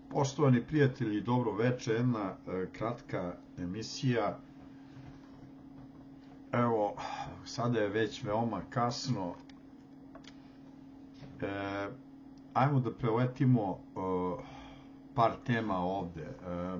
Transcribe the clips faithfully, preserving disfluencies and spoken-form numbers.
Poštovani prijatelji, dobro veče, jedna e, kratka emisija. Evo, sada je već veoma kasno. E, ajmo da preletimo e, par tema ovde. E,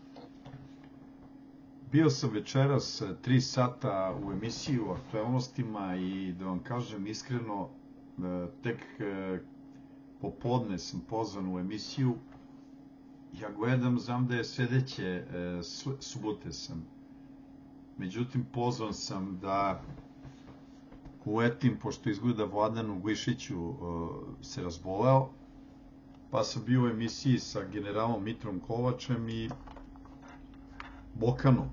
bio sam večeras tri sata u emisiji o aktualnostima i da vam kažem iskreno, e, tek e, popodne sam pozvan u emisiju. Ja gledam, znam da je sledeće e, subote sam. Međutim, pozvan sam da uletim, pošto izgleda Vladan Uglišiću e, se razboleo, pa sam bio u emisiji sa generalom Mitrom Kovačem i Bokanom.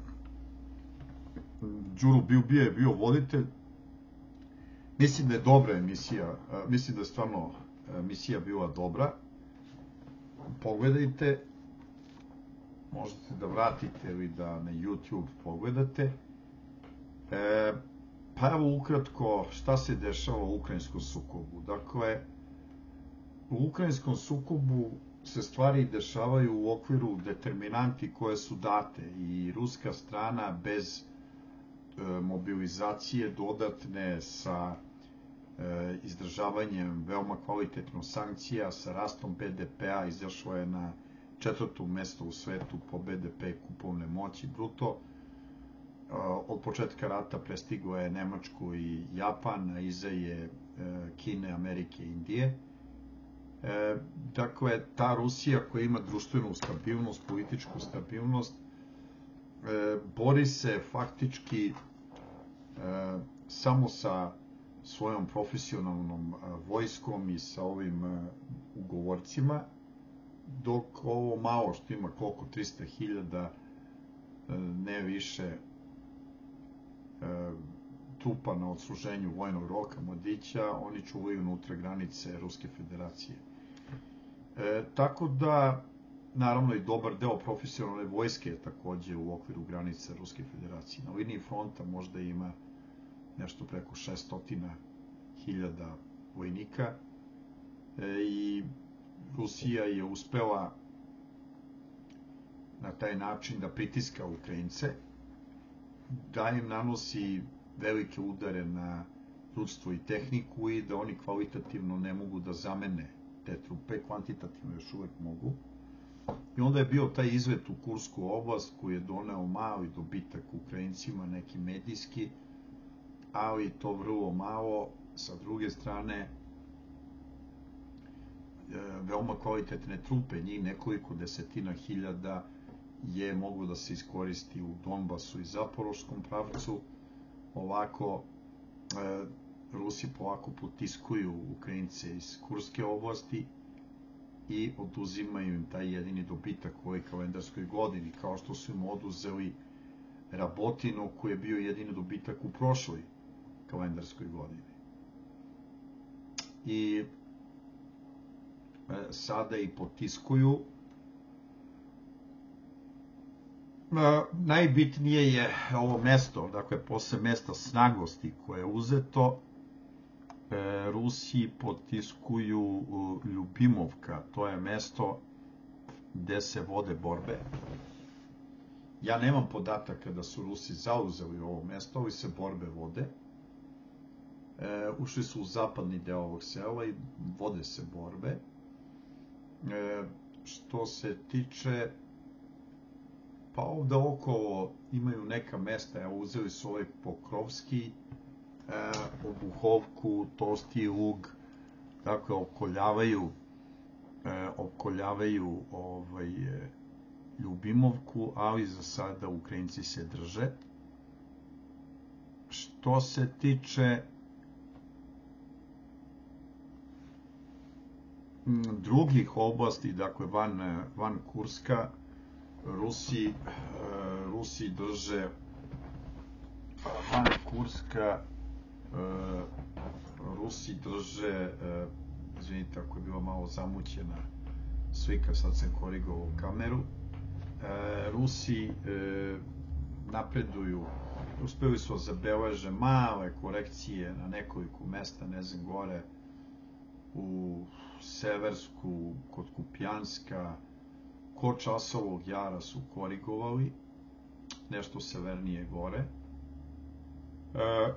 Đuro Bilbija je bio voditelj. Mislim da je dobra emisija, e, mislim da je stvarno emisija bila dobra. Pogledajte, možete da vratite ili da na YouTube pogledate. E, pa evo ukratko šta se dešava u ukrajinskom sukobu. Dakle, u ukrajinskom sukobu se stvari dešavaju u okviru determinanti koje su date i ruska strana bez e, mobilizacije dodatne sa e, izdržavanjem veoma kvalitetno sankcija, sa rastom B D P-a izašlo je na četvrto mesto u svetu po B D P kupovne moći bruto. Od početka rata prestiglo je Nemačku i Japan, a iza je Kine, Amerike i Indije. Dakle, ta Rusija koja ima društvenu stabilnost, političku stabilnost, bori se faktički samo sa svojom profesionalnom vojskom i sa ovim ugovorcima, dok ovo malo što ima koliko trista hiljada, ne više, trupa na odsluženju vojnog roka, mladića, oni čuvaju unutra granice Ruske federacije. E, tako da, naravno i dobar deo profesionalne vojske je takođe u okviru granice Ruske federacije. Na liniji fronta možda ima nešto preko šesto hiljada vojnika e, i Rusija je uspela na taj način da pritiska Ukrajince, da im nanosi velike udare na ljudstvo i tehniku i da oni kvalitativno ne mogu da zamene te trupe, kvantitativno još uvek mogu. I onda je bio taj izlet u Kursku oblast koji je doneo mali dobitak Ukrajincima, neki medijski, ali to vrlo malo. Sa druge strane, veoma kvalitetne trupe, njih nekoliko desetina hiljada je moglo da se iskoristi u Donbasu i Zaporoškom pravcu. Ovako, e, Rusi polako potiskuju Ukrajince iz Kurske oblasti i oduzimaju im taj jedini dobitak u ovoj kalendarskoj godini, kao što su im oduzeli Rabotinu, koji je bio jedini dobitak u prošloj kalendarskoj godini. I e, sada i potiskuju. Najbitnije je ovo mesto, dakle, posle mesta Snagosti koje je uzeto, Rusi potiskuju Ljubimovka, to je mesto gde se vode borbe. Ja nemam podataka da su Rusi zauzeli ovo mesto, ali se borbe vode. Ušli su u zapadni deo ovog sela i vode se borbe. Što se tiče, pa ovde okolo imaju neka mesta, evo uzeli su ovaj Pokrovski, e, Obuhovku, Tosti Lug, dakle okoljavaju, e, okoljavaju ovaj, Ljubimovku, ali za sada Ukrajinci se drže. Što se tiče drugih oblasti, dakle van, van Kurska, Rusi, Rusi drže van Kurska, Rusi drže, izvinite ako je bila malo zamućena slika, sad sam korigovao kameru, Rusi napreduju, uspeli su zabeleže male korekcije na nekoliko mesta, ne znam, gore u Seversku, kod Kupjanska, kod Časovog Jara su korigovali, nešto severnije gore. E,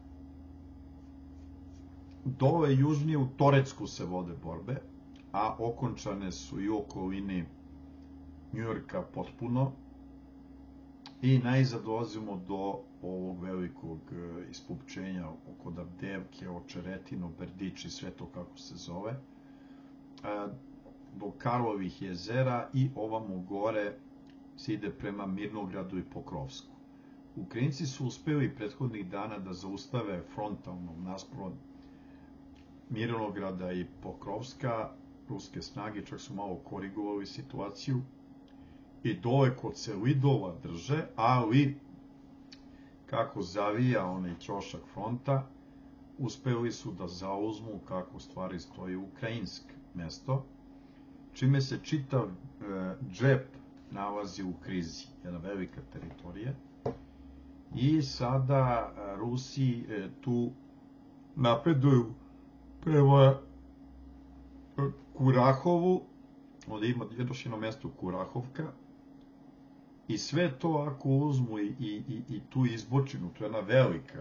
dole južnije u Torecku se vode borbe, a okončane su i u okolini Njujorka potpuno. I najzad dolazimo do ovog velikog ispupčenja oko Davdevke, Očeretino, Berdiči, sve to kako se zove, e, do Karlovih jezera i ovamo gore se ide prema Mirnogradu i Pokrovsku. Ukrajinci su uspeli prethodnih dana da zaustave frontalno naspram Mirnograda i Pokrovska ruske snage, čak su malo korigovali situaciju i dole kod Selidova drže, ali kako zavija onaj ćošak fronta, uspeli su da zauzmu, kako stvari stoji, ukrajinsko mesto, čime se čitav e, džep nalazi u krizi, jedna velika teritorija. I sada Rusi e, tu napreduju prema Kurahovu, ovdje ima još jedno mesto Kurahovka, i sve to ako uzmu i, i, i tu izbočinu, to je jedna velika,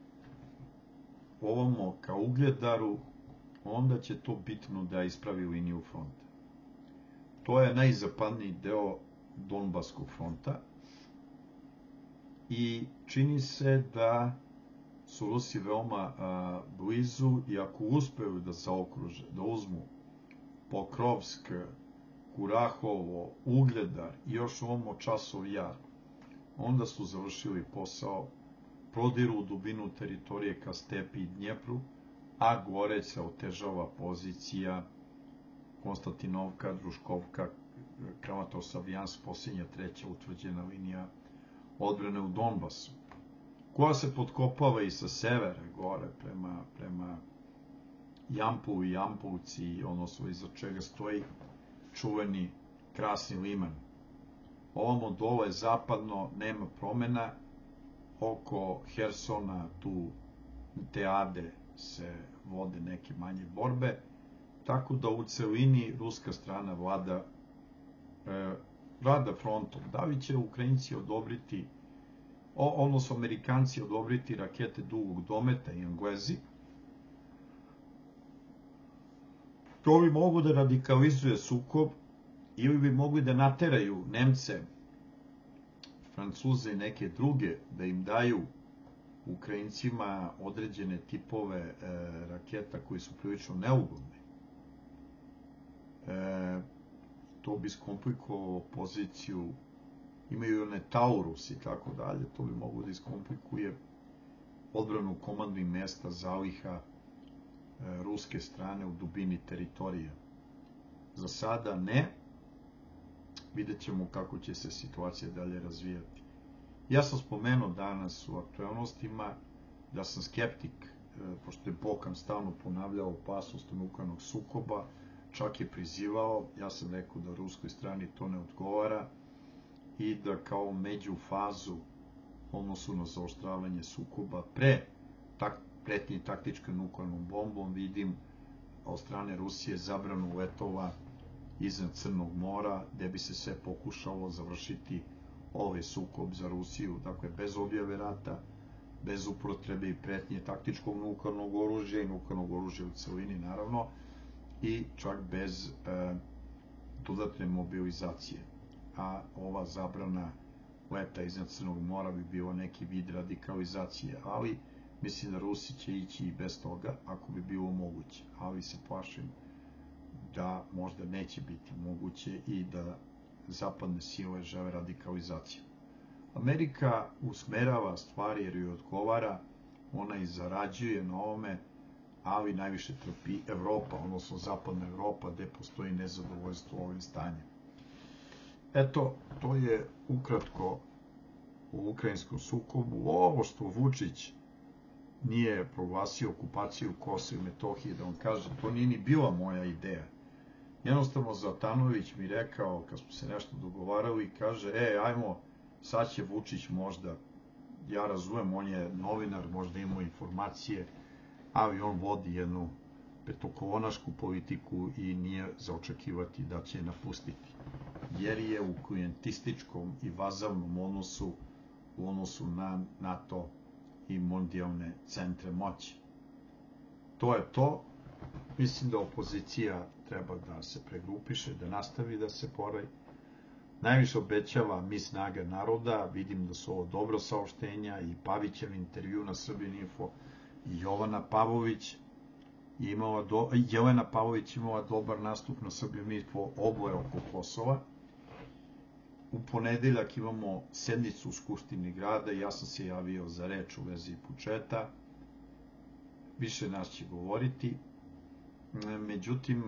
ovamo ka Ugledaru, onda će to bitno da ispravi liniju fronta. To je najzapadniji deo Donbaskog fronta i čini se da su Rusi veoma a, blizu i ako uspeju da zaokruže, da uzmu Pokrovsk, Kurahovo, Ugledar i još ovamo Časov Jar, onda su završili posao, prodiru u dubinu teritorije ka Stepi i Dnjepru, a gore se otežava pozicija Konstantinovka, Druškovka, Kramatorsk-Savjansk, posljednja treća utvrđena linija odbrane u Donbasu, koja se potkopava i sa severa gore prema, prema Jampolu i Jampolci, odnosno iza čega stoji čuveni Krasni liman. Ovamo dole zapadno nema promjena, oko Hersona tu Teade se vode neke manje borbe, tako da u celini ruska strana vlada e, vlada frontom. Da li će Ukrajinci odobriti, o, odnosno Amerikanci odobriti rakete dugog dometa i Englezi, to bi mogu da radikalizuje sukob ili bi mogli da nateraju Nemce, Francuze i neke druge da im daju Ukrajincima određene tipove e, raketa koji su prilično neugodne. E, to bi skomplikovalo poziciju, imaju one Taurus i tako dalje, to bi moglo da iskomplikuje odbranu komandnih mesta zaliha e, ruske strane u dubini teritorija. Za sada ne, vidjet ćemo kako će se situacija dalje razvijati. Ja sam spomenuo danas u aktualnostima da sam skeptik, pošto je Bokan stalno ponavljao opasnost nuklearnog sukoba, čak je prizivao, ja sam rekao da ruskoj strani to ne odgovara i da kao među fazu odnosu na zaoštravanje sukoba pre tak, pretnje taktičkom nuklearnom bombom vidim od strane Rusije zabranu letova iznad Crnog mora, gde bi se sve pokušalo završiti ovaj sukob za Rusiju, dakle bez objave rata, bez upotrebe i pretnje taktičkog nuklearnog oružja i nuklearnog oružja u celini naravno, i čak bez e, dodatne mobilizacije. A ova zabrana leta iznad Crnog mora bi bilo neki vid radikalizacije, ali mislim da Rusi će ići i bez toga ako bi bilo moguće, ali se plašim da možda neće biti moguće i da zapadne sile žele radikalizaciju. Amerika usmerava stvari jer joj odgovara, ona i zarađuje na ovome, ali najviše trpi Evropa, odnosno zapadna Evropa, gde postoji nezadovoljstvo ovim stanjem. Eto, to je ukratko u ukrajinskom sukobu. Ovo što Vučić nije proglasio okupaciju Kosova i Metohije, da on kaže, to nije ni bila moja ideja. Jednostavno Zatanović mi rekao, kad smo se nešto dogovarali, kaže, e, ajmo, sad će Vučić možda, ja razumem, on je novinar, možda ima informacije, ali on vodi jednu petokolonašku politiku i nije za očekivati da će napustiti. jer je u klijentističkom i vazalnom odnosu u odnosu na NATO i mondijalne centre moći. To je to. Mislim da opozicija treba da se pregrupiše, da nastavi da se bori. Najviše obećava mi Snaga naroda, vidim da su ovo dobro saopštenja i Pavićev intervju na Srbin Info i Jovana Pavlović imala do, Jelena Pavlović imala dobar nastup na Srbin Info oboje oko Kosova. U ponedeljak imamo sednicu u Skupštini grada i ja sam se javio za reč u vezi budžeta. Više nas će govoriti. Međutim,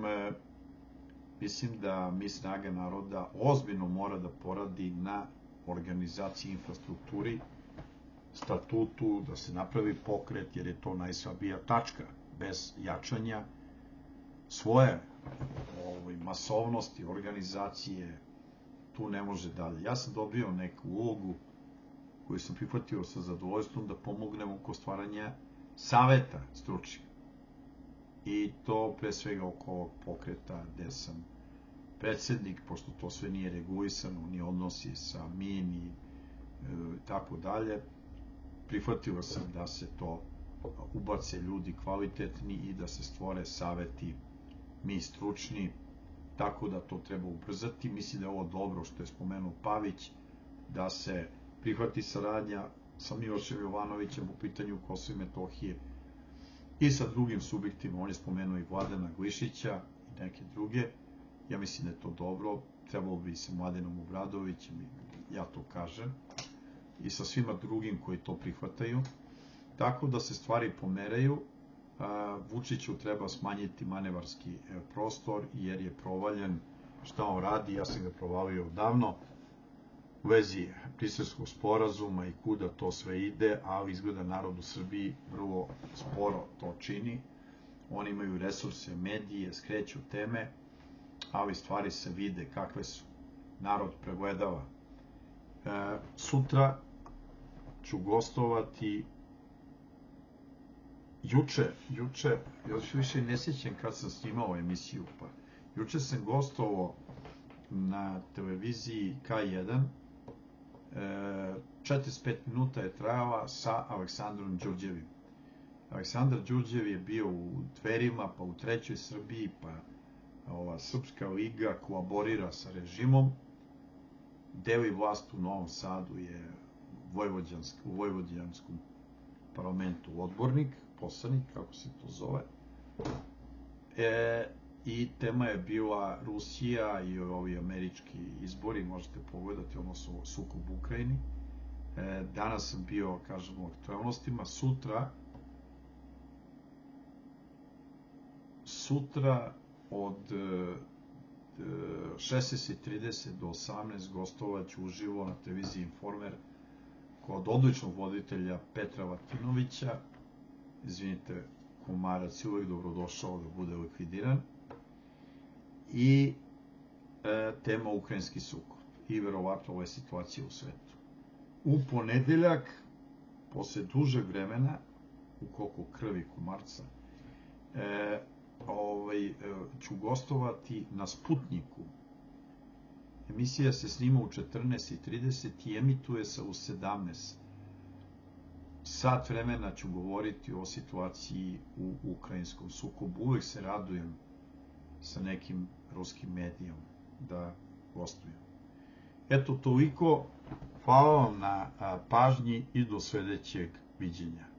mislim da mi Snaga naroda ozbiljno mora da poradi na organizaciji infrastrukturi, statutu, da se napravi pokret, jer je to najslabija tačka. Bez jačanja svoje ovaj, masovnosti, organizacije, tu ne može dalje. Ja sam dobio neku ulogu koju sam prihvatio sa zadovoljstvom da pomognem oko stvaranja saveta stručnih. I to pre svega oko ovog pokreta gde sam predsednik, pošto to sve nije regulisano, ni odnosi sa mi, ni e, tako dalje. Prihvatio sam da se to ubace ljudi kvalitetni i da se stvore saveti mi stručni, tako da to treba ubrzati. Mislim da je ovo dobro što je spomenuo Pavić, da se prihvati saradnja sa Milošem Jovanovićem u pitanju Kosova i Metohije i sa drugim subjektima. On je spomenuo i Vladana Glišića i neke druge. Ja mislim da je to dobro. Trebalo bi se Mladenom Obradovićem, ja to kažem, i sa svima drugim koji to prihvataju. Tako da se stvari pomeraju. Vučiću treba smanjiti manevarski prostor jer je provaljen šta on radi. Ja sam ga provalio odavno u vezi Briselskog sporazuma i kuda to sve ide, ali izgleda narod u Srbiji vrlo sporo to čini. Oni imaju resurse, medije, skreću teme, ali stvari se vide kakve su. Narod pregledava. E, sutra ću gostovati Juče, juče, još više ne sjećam kad sam snimao emisiju, pa juče sam gostovao na televiziji K jedan, e, četrdeset pet minuta je trajala sa Aleksandrom Đurđevim. Aleksandar Đurđev je bio u Dverima, pa u Trećoj Srbiji, pa ova Srpska liga kolaborira sa režimom, deli vlast u Novom Sadu je u Vojvodijanskom parlamentu odbornik, poslanik, kako se to zove. E, I tema je bila Rusija i ovi američki izbori, možete pogledati, odnosno sukob u Ukrajini. E, danas sam bio, kažemo, o aktualnostima. Sutra, sutra od e, šesnaest trideset do osamnaest gostovaću uživo na televiziji Informer kod odličnog voditelja Petra Vatinovića. Izvinite, Komarac je uvek dobrodošao da bude likvidiran. I e, tema ukrajinski sukob i verovatno ove situacije u svetu. U ponedeljak, posle dužeg vremena, u koliko krvi Komarca, e, ovaj, e, ću gostovati na Sputniku. Emisija se snima u četrnaest trideset i emituje se u sedamnaest. Sat vremena ću govoriti o situaciji u ukrajinskom sukobu. Uvijek se radujem sa nekim ruskim medijom da gostujem. Eto, toliko. Hvala vam na pažnji i do sledećeg viđenja.